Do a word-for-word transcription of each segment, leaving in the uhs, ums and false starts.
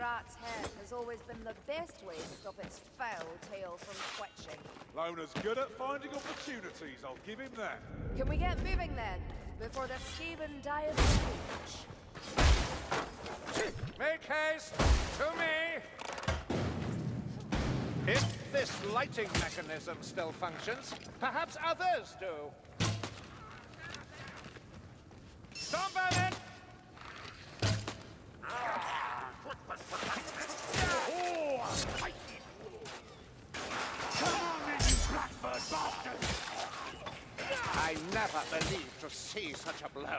rat's head has always been the best way to stop its foul tail from twitching. Lona's good at finding opportunities, I'll give him that. Can we get moving then, before the Skaven die of age? Make haste! To me! If this lighting mechanism still functions, perhaps others do. Stormvermin! I never believed to see such a blow.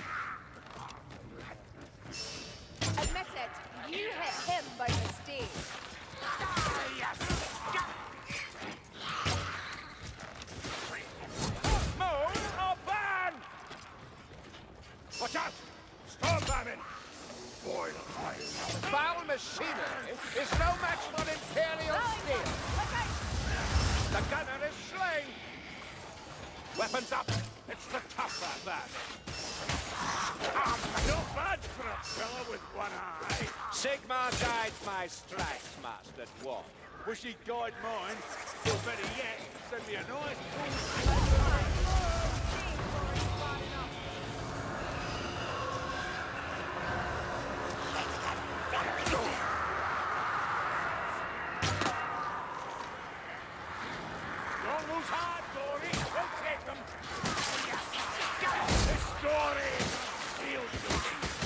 Admit it, you hit him by mistake. Move or burn! Watch out! Stormvermin! Foul machinery is no match for Imperial steel. The gunner is slain. Weapons up. It's the tougher vermin. No badge for a fella with one eye. Sigmar guides my strikes, Master Dwarf. Wish he'd guide mine. Or better yet, send me a nice Don't lose heart, Dory. We'll take them. This story feels good.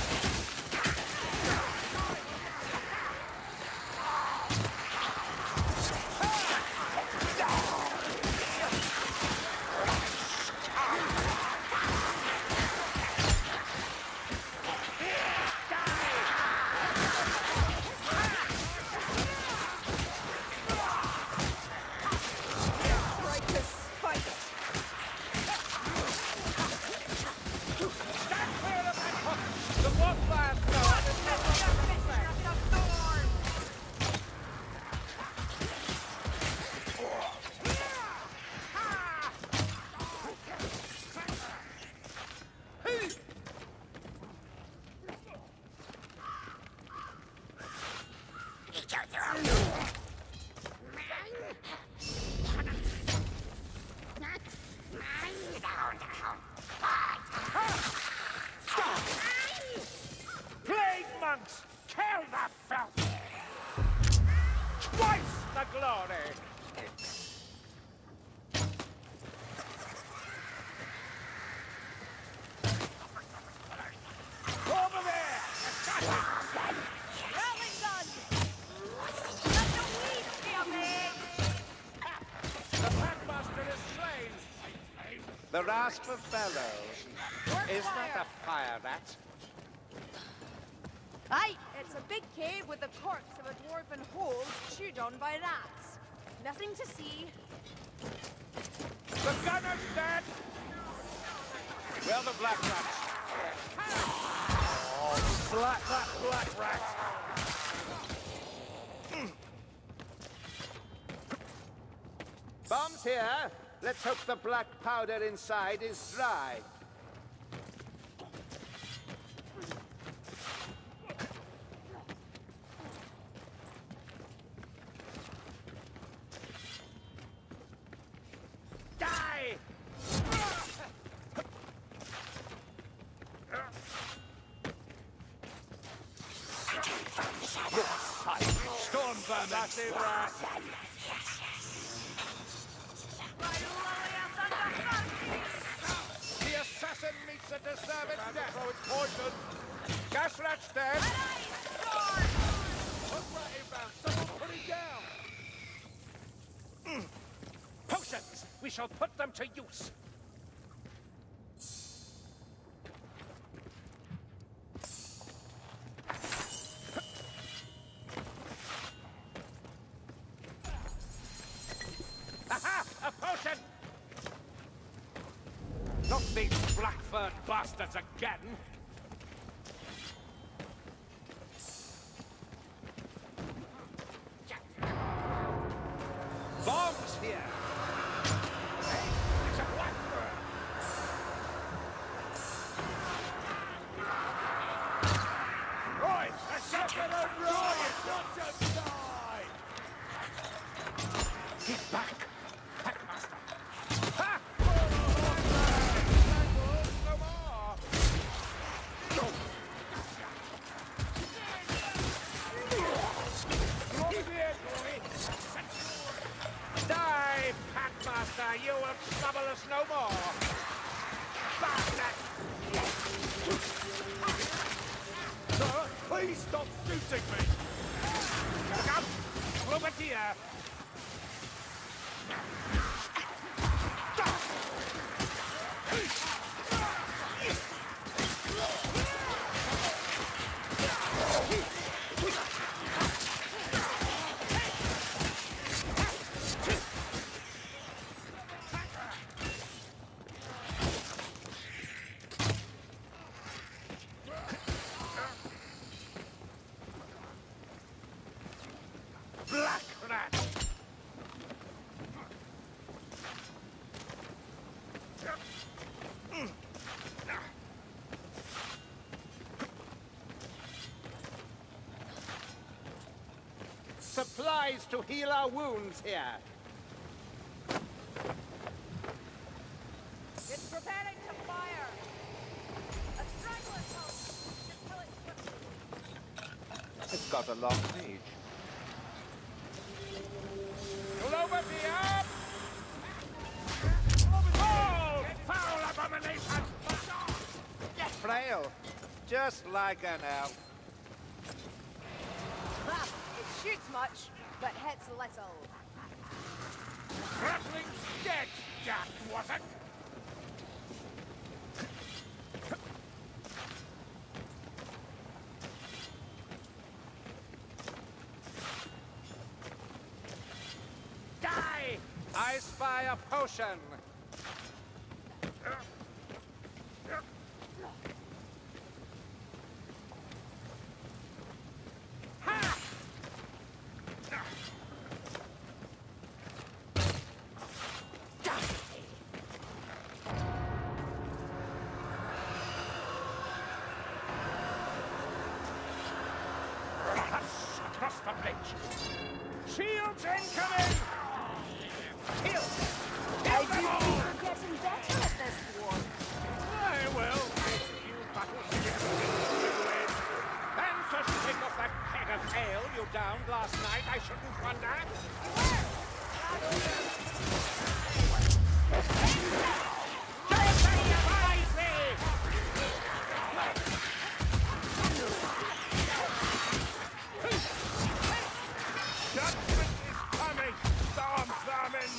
Plague monks, kill the filth! Twice the glory! Over there! Rolling gun! Let the weed kill me! The Packmaster is slain! The rasp of bellows. Is that a fire rat? Aye, it's a big cave with the corpse of a dwarven hold chewed on by rats. Nothing to see. The gunner's dead! Where are the black rats? Oh, slap that black rat! Bombs here. Let's hope the black powder inside is dry. Die! Stormvermin! Massive rat! The assassin meets a deserved death. Throw its poison! Gas rat's dead. Put rat inbound! Someone put him down! Potions! We shall put them to use. Aha! A potion! Not these black-furred bastards again! Bombs here! Hey, it's a blackbird! Right, a second and right! dig me. Look out! Bombardier! Black rat! Supplies to heal our wounds here. It's preparing to fire. A straggler post should kill it quickly. It's got a long reach. Bombardier! Oh, foul abomination! Frail, just like an elf. Ha! It shoots much, but hits little. Rattling's dead, Jack, was it? Die! I spy a potion. Ha! Across the bridge. Shields incoming! Kill! Kill I them do all! think we're getting better at this war. I will. Face a few battles together. And to shake off that keg of ale you downed last night, I shouldn't wonder. Don't say you find me! Judgment is coming, storm vermin!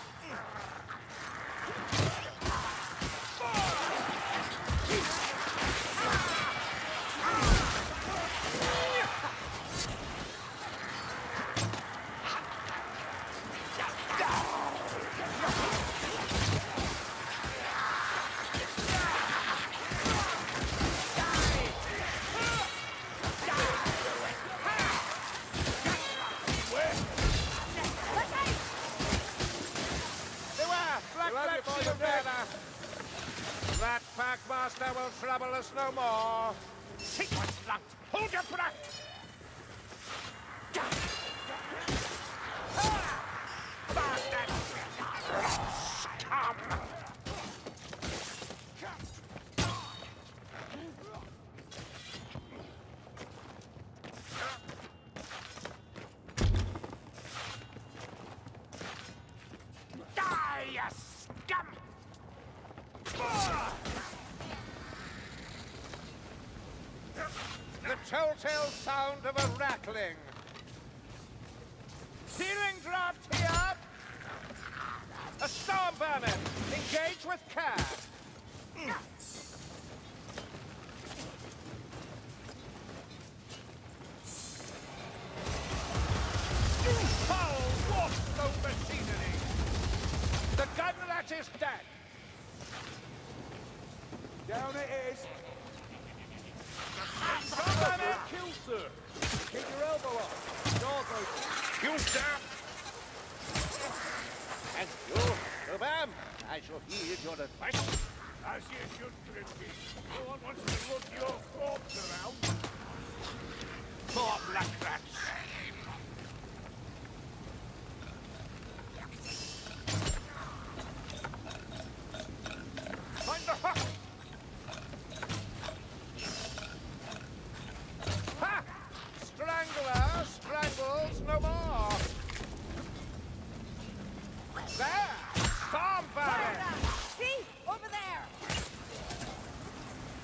That Packmaster will trouble us no more. Sequence locked. Hold your breath. Bastard! Scum! Die, you scum! The telltale sound of a rattling. Healing draft here. A storm vermin. Engage with care. Foul washed over scenery. The gun rat is dead. Down it is. Storm vermin. Kill, sir. Keep your elbow up. Doors open. You damn! Thank you, Rubam. I shall heed your advice. As you should, Grimby. No one wants to look your corpse around. Poor black rats. Find the hook! Ha! Strangler strangles no more. There! Storm Fire vermin! that! See? Over there!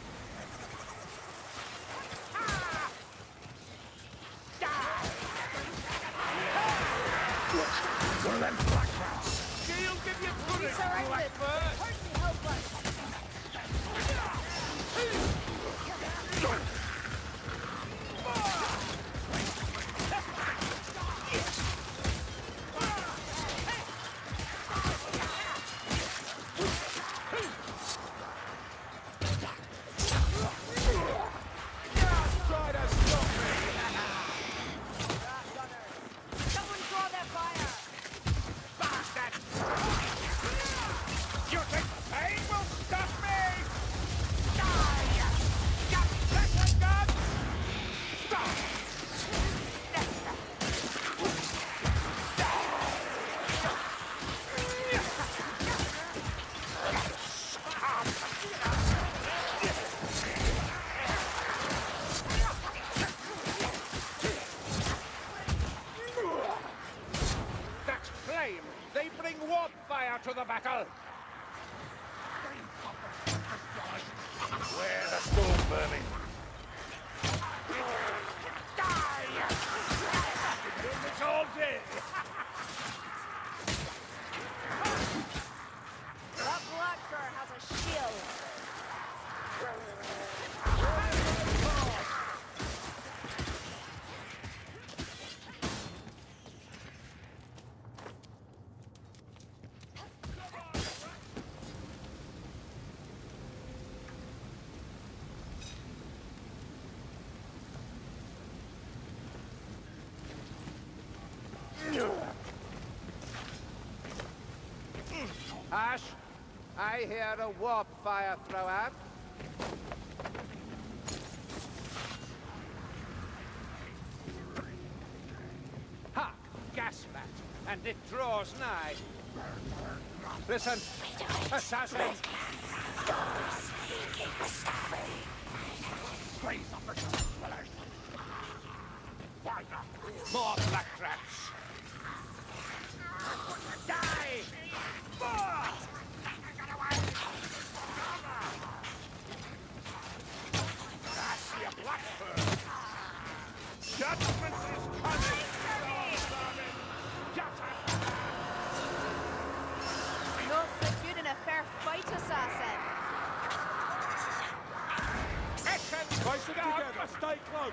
Ash, I hear a warp fire thrower. Ha! Gas rat, and it draws nigh. Listen, assassin! More black rats! Die! More! I see a blackbird! Judgment is coming! Not so good in a fair fight, assassin. Fight together! Stay close!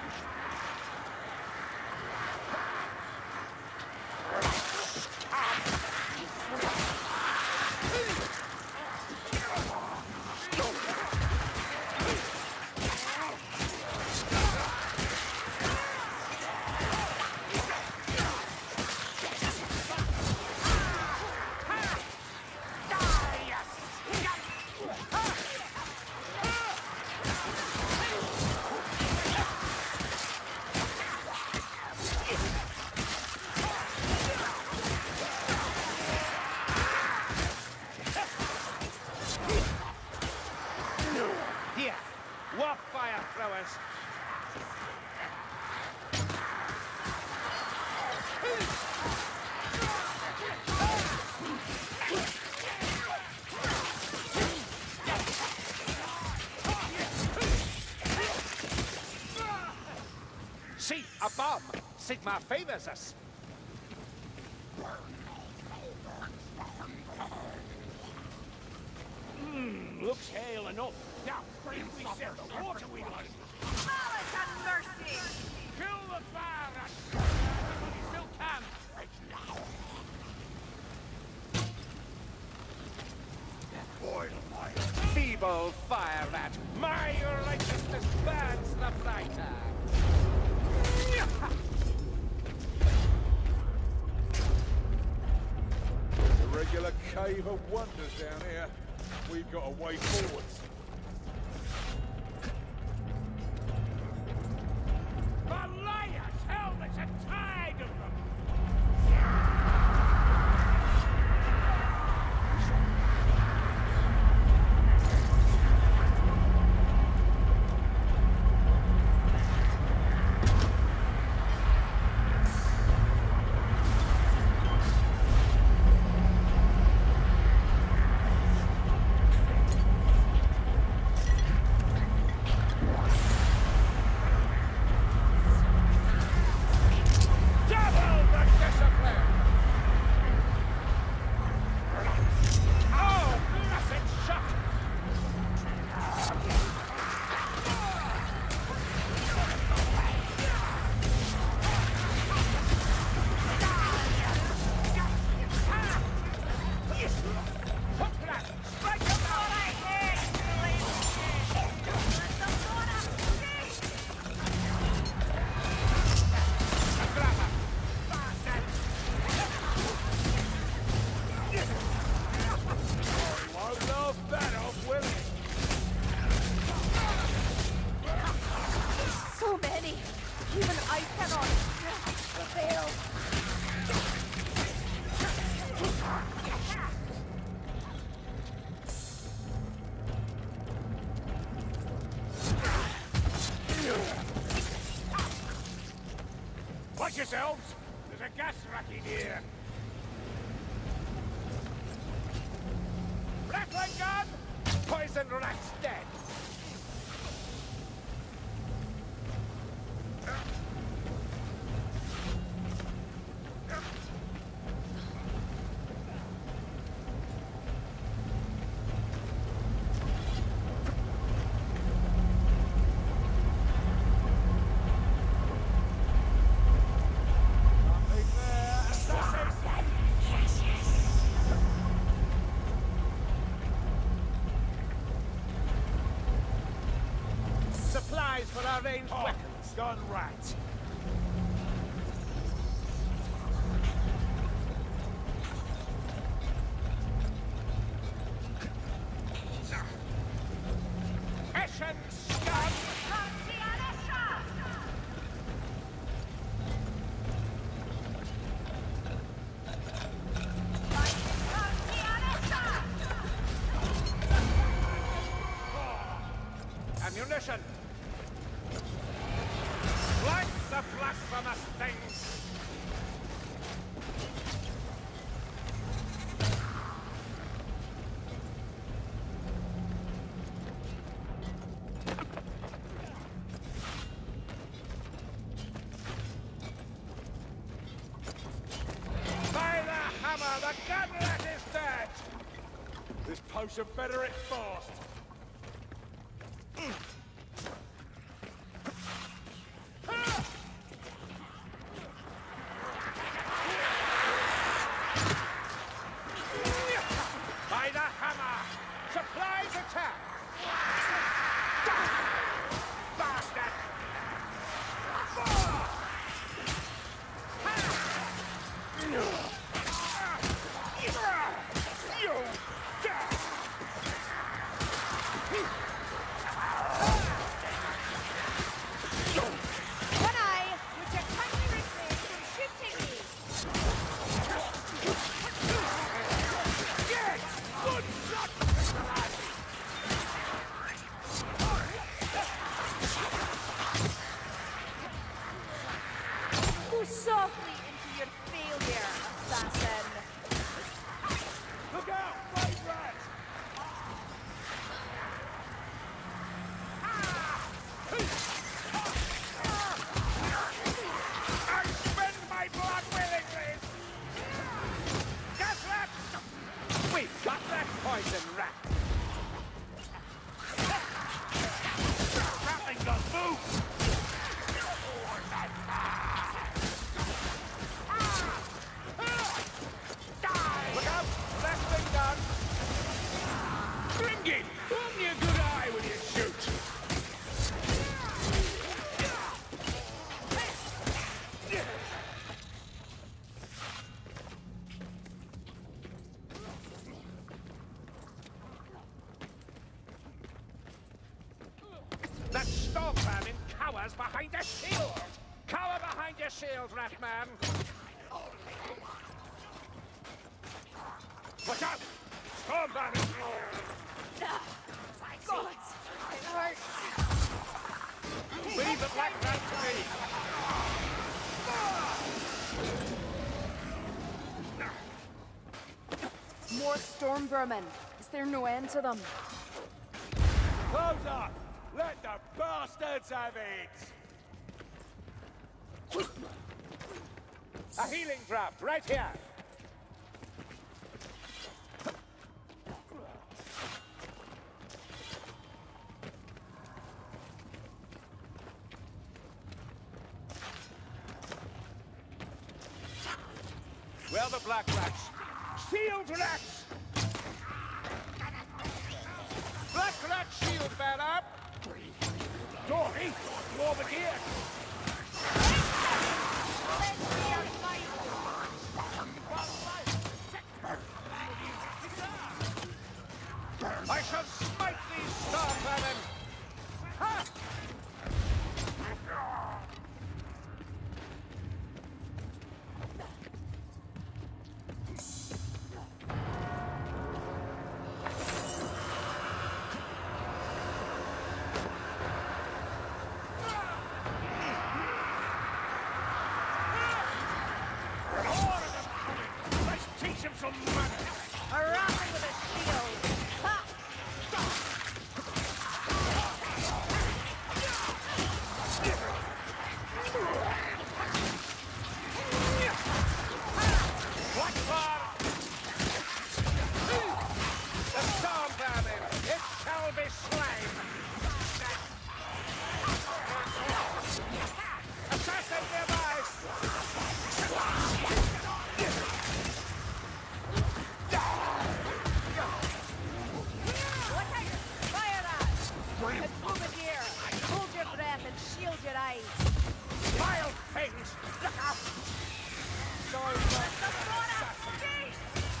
Warp fire throwers! See, a bomb! Sigma favors us! Hmm, looks hale enough. Now, if we set the water we like. Malak and mercy! Kill the fire rat! We still can! Boil my Feeble fire rat! My righteousness burns the brighter! It's a regular cave of wonders down here. We've got a way forwards. The liars! Hell, there's a tide of them! So many! Even I cannot prevail! Watch yourselves! There's a gas rat in here! Rattling gun! Poison rat's dead! Supplies for our ranged Oh, weapons. gun rat! ammunition! Like the blasphemous things! By the hammer, the gunlet is dead! This potion better it fast. By the hammer! Supplies attack! Bastard! One eye, would you kindly refrain from shooting me? Yes! Good shot, Mister Lad! Go softly into your failure, assassin. Look out, blade rat! I spend my blood willingly! Gas rat! We've got that poison rat! Nothing got moved! Look out! Left thing done! Bring it! Give me a good eye when you shoot! That storm vermin cowers behind a shield! Cower behind your shield, Ratman! Watch out! Storm vermin! God, it hurts. Leave the black rat to me! More storm vermin. Is there no end to them? Close up! Let the bastards have it! A healing draft, right here! Where are the black rats? Shield rats! Black rat shield bearer! Dory, you over here! I shall smite these storm vermin! Ha! Let's teach him some manners! A rattling with a shield. Ha! Blackbar! The storm vermin! It shall be slain! Assassin device! What are you? Fire that! And move it here. Hold your breath and shield your eyes. Vile things! Look out! Storm The Flora! Feast!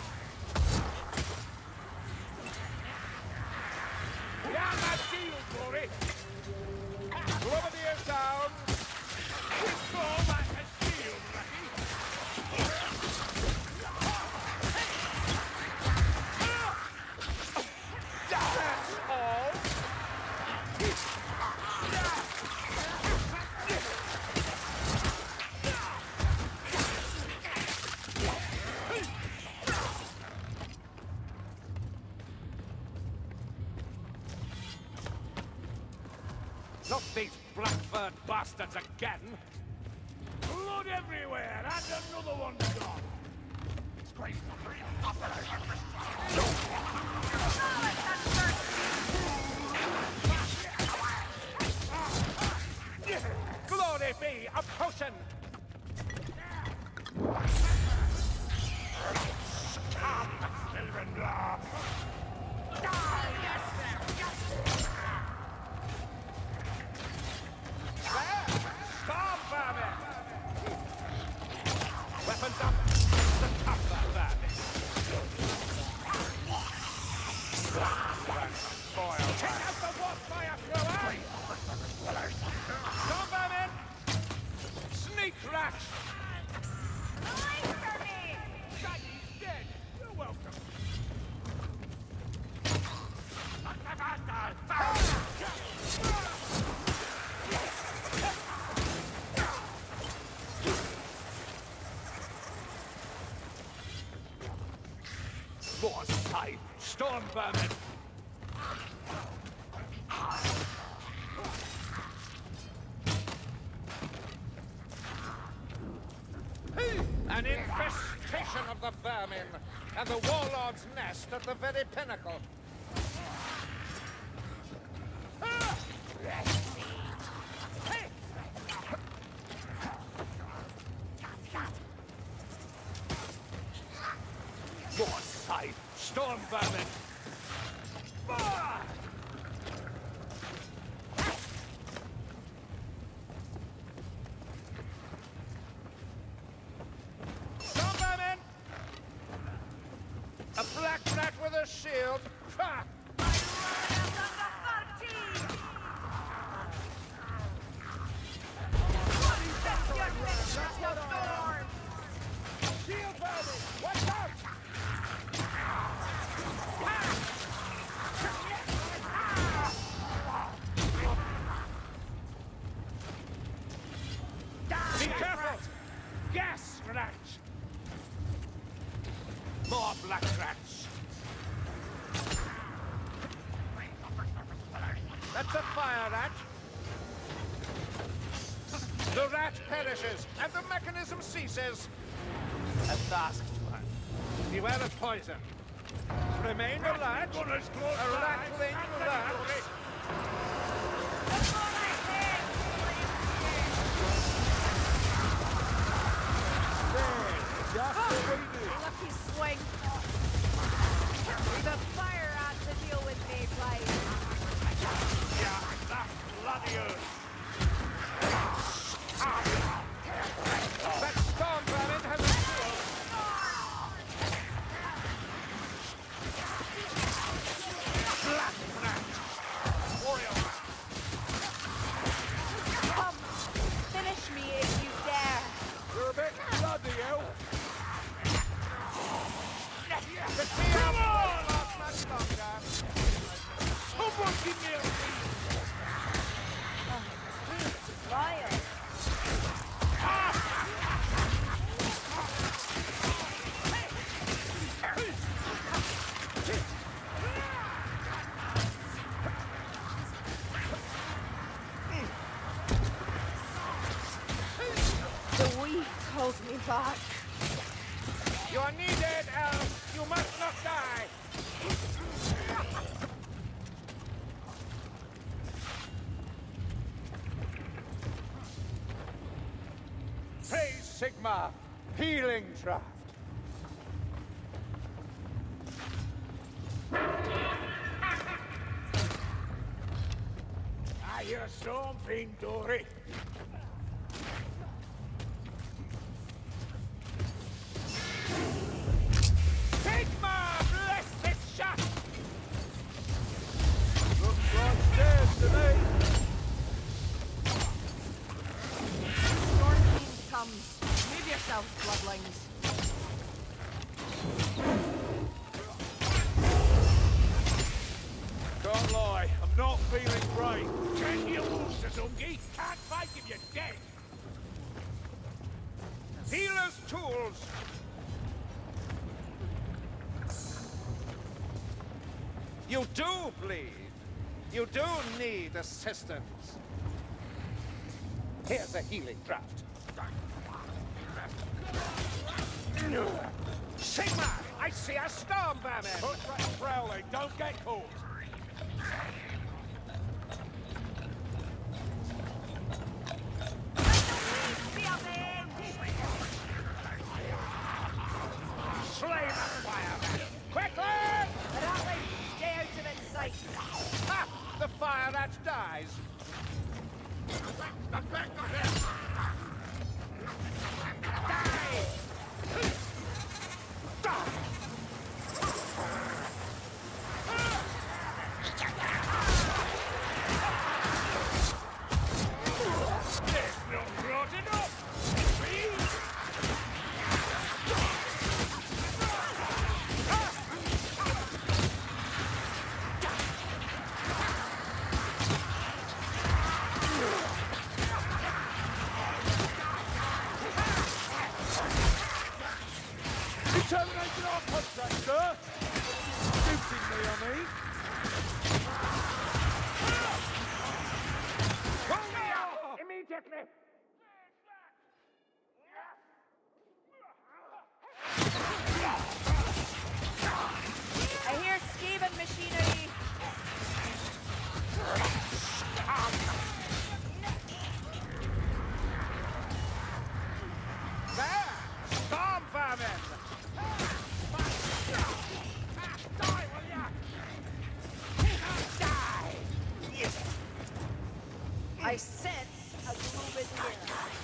Down that shield, Glory! Lower the ears down! Withdraw like a shield, Ratty! That's all! Not these black-furred bastards again! Blood everywhere, and another one gone. Glory be, a potion! Scum, Silvendra! Die, yes, sir! There! Storm vermin! Weapons up! The tougher vermin! Take out the warfire thrower! Storm vermin! Sneak rats! Away from me! Shaggy's dead! You're welcome! More scythe! Storm vermin! An infestation of the vermin, and the warlord's nest at the very pinnacle. Ah! Hey! More scythe! Storm vermin! Ah! Storm vermin! A black rat with a shield! Ha! Shield vermin! Watch out! Be careful! Gas rats! More black rats! That's a fire rat! The rat perishes, and the mechanism ceases! At last one. Beware of poison. Remain alert! Gunners close A by. rattling And rat! everybody. Just the way it is. Lucky swing. The fire rats to deal with me, please. Yeah, that bloody earth. That storm vermin has a shield! Black rat! Warrior rat! Come, finish me if you dare. You're a bit bloody, hell. The team Come on! won't last much longer! Someone give me a piece. Vile. The weed calls me back. You are needed, elf! You must not die! Praise Sigma! Healing draft! I hear something, Dory. Sigma! Bless this shot! Looks like stairs to me. Storm Fiend comes. Move yourselves, bloodlings. Can't lie, I'm not feeling great. Can you lose, Sazungi? Can't fight if you're dead. Healer's tools! You do bleed! You do need assistance. Here's a healing draft. Sigma! I see a storm vermin! Put that prowling, don't get caught! Slay the fireman! Quickly! Ratling, stay out of its sight. Ha! The fire rat dies. Terminating our contract, sir! Shooting me, I mean. Pull me up! Immediately! I hear Skaven machinery. There! Storm vermin! Die, will ya? Die! I sense a Glubineer.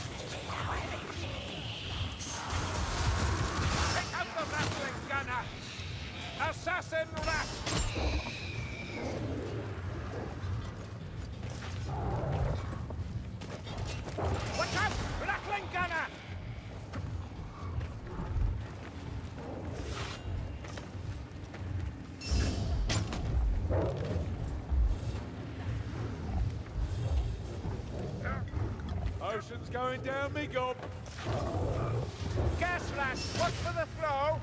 Pick up the rattling gunner! Assassin rat! Watch out! Rattling gunner! Ocean's going down me gob. Gas rat, watch for the flow!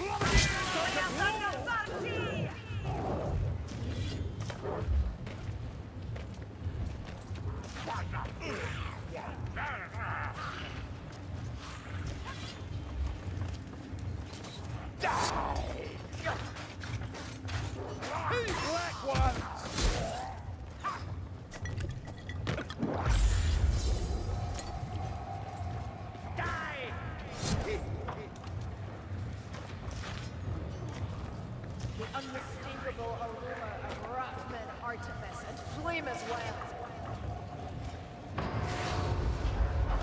Hey, black ones! The unmistakable aroma of Rothman artifice and flame as well.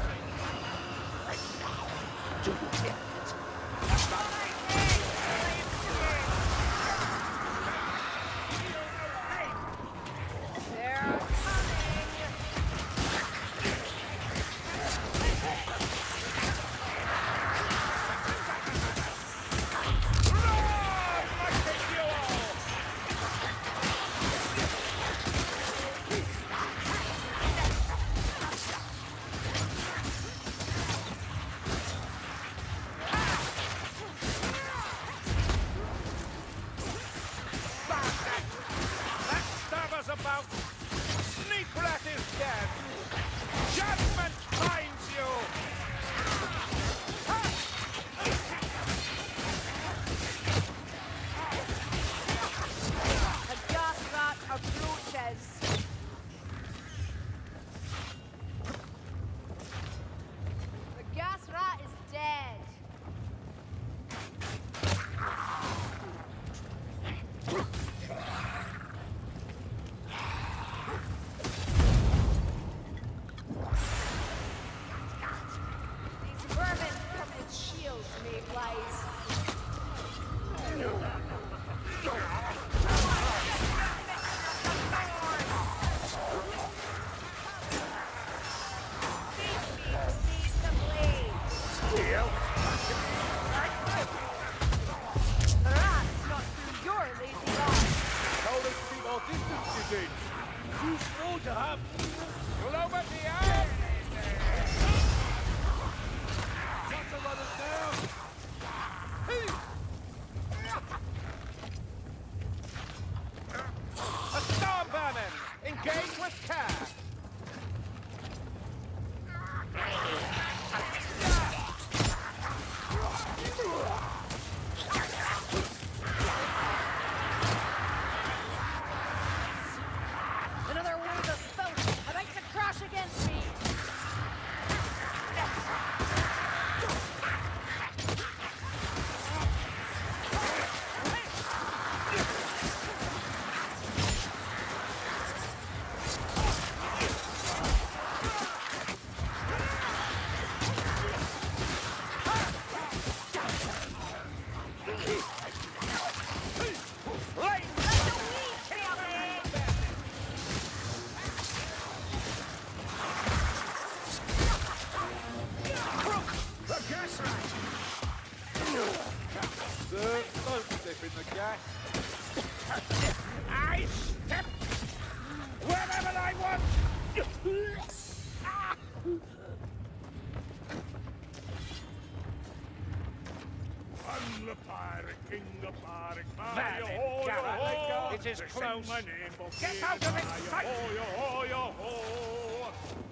It is close. My name, Get out of its sight! Yo ho, yo ho!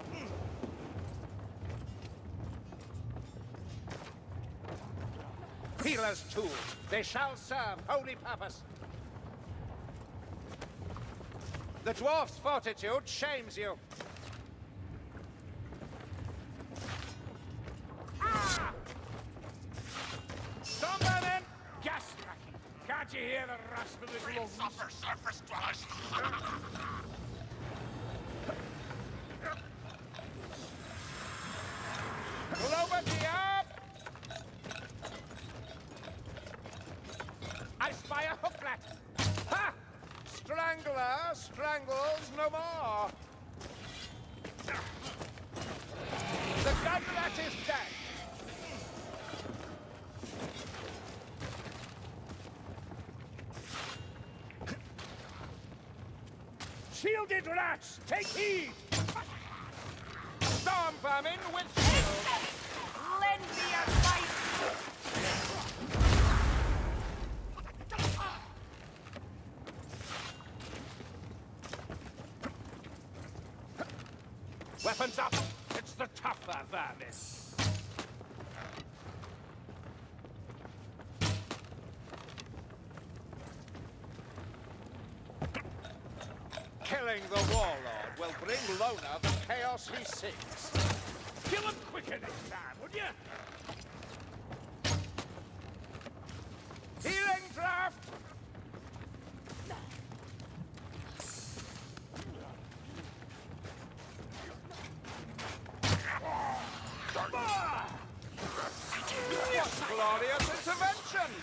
Peeler's tools. They shall serve holy purpose. The dwarf's fortitude shames you. Ah! Stormvermin! Gas lucky. Can't you hear the rust of his lungs? Suffer surface dwellers. Clovertier! I spy a hooklet. Ha! Strangler strangles no more. The gunlet is dead. Shielded rats, take heed! Storm vermin with shield. Lend me a fight! Weapons up! It's the tougher vermin. Killing the warlord will bring Lona the chaos he seeks. Kill him quicker next time, would you? Healing draft! Glorious intervention!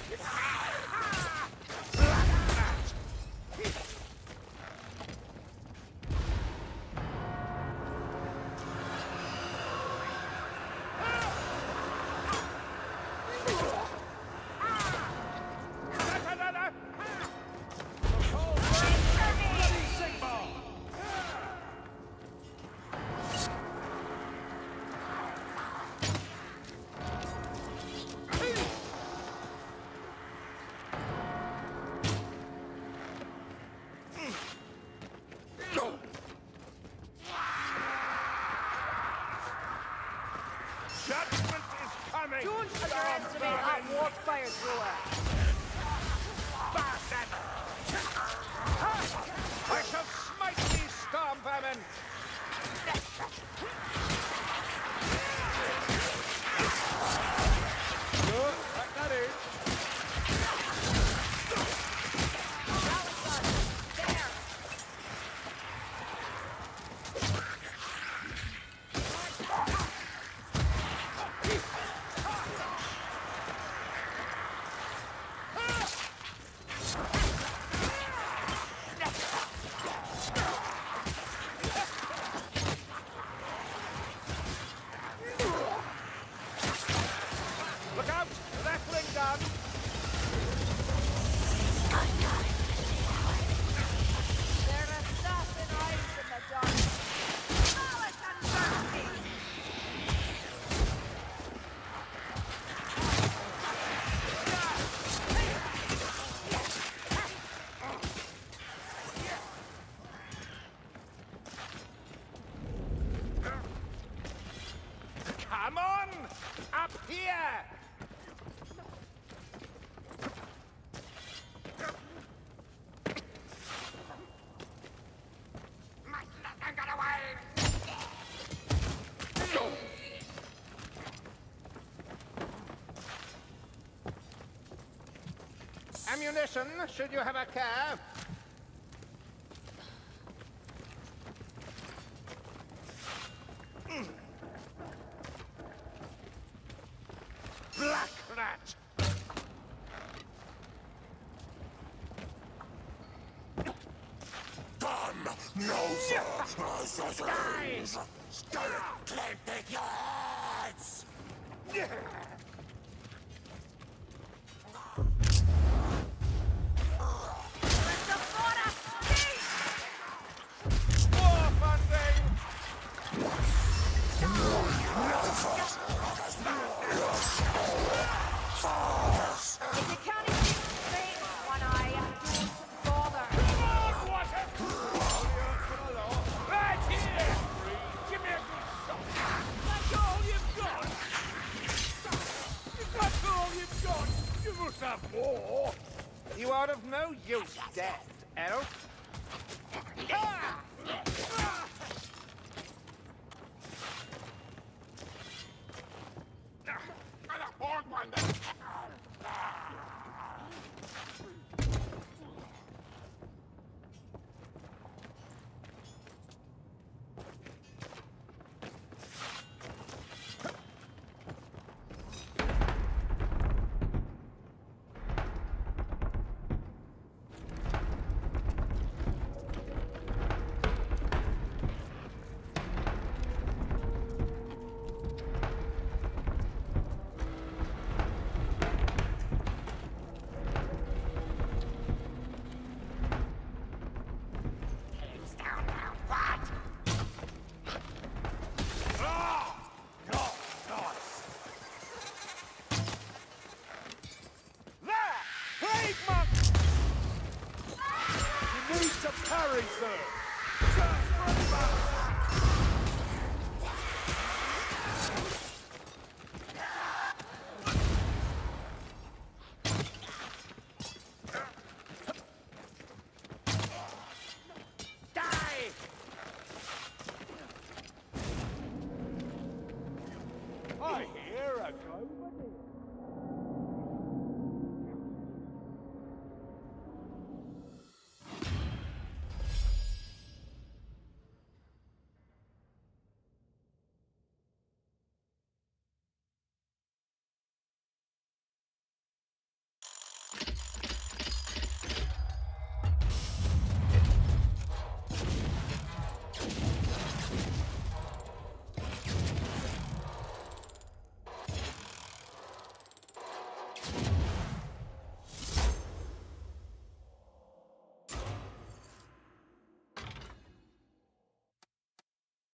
Judgment is coming! Don't underestimate that warp fire thrower! Bastard! I shall smite these storm vermin! Good, like that is. Look out! Rattling gun! There are assassin eyes in the dark! Malice and mercy! Come on! Up here! Ammunition, should you have a care. Black rat! Done! No, sir! Guys! Click the yards! War funding! If you can't escape fate, One Eye, don't bother. Hurry, sir! Search for a bus! Die! I hear a glow.